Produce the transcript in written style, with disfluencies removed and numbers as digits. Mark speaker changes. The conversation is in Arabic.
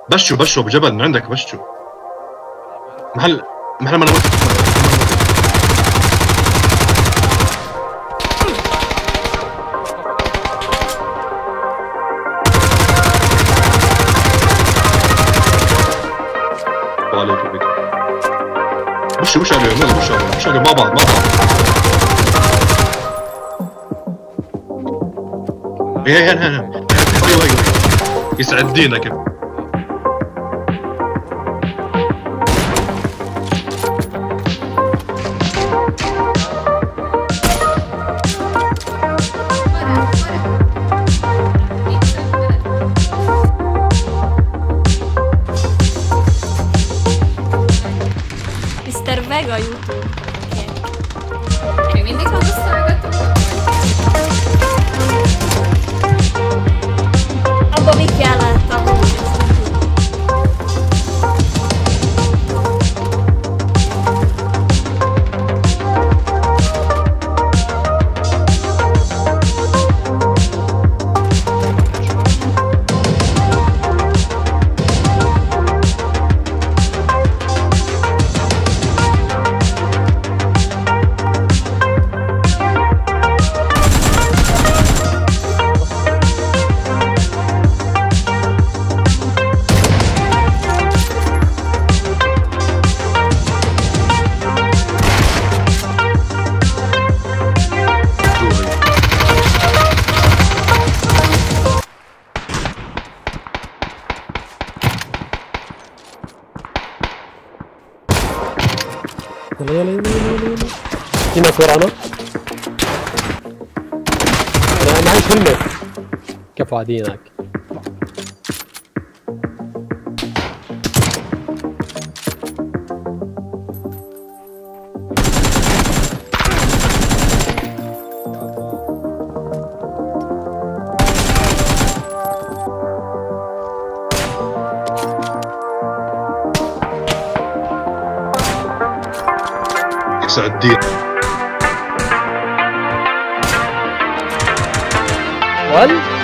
Speaker 1: بشو بجبل من عندك بشو. محل ما انا وقت. وش عليه مع بعض هنا ايوه يسعد دينك.
Speaker 2: Mister Vego aiuto. Che quindi cosa sta Albo Michele,
Speaker 3: يلا هناك ورانا. انا معي كلمة كفو عادي هناك.
Speaker 1: يسعد دينك.
Speaker 3: وال